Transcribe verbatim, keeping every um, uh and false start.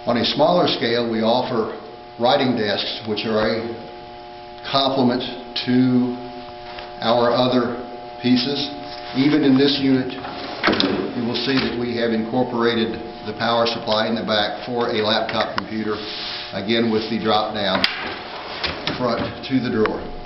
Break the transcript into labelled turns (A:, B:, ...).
A: On a smaller scale, we offer writing desks, which are a complement to our other pieces. Even in this unit, you will see that we have incorporated the power supply in the back for a laptop computer, again with the drop down front to the drawer.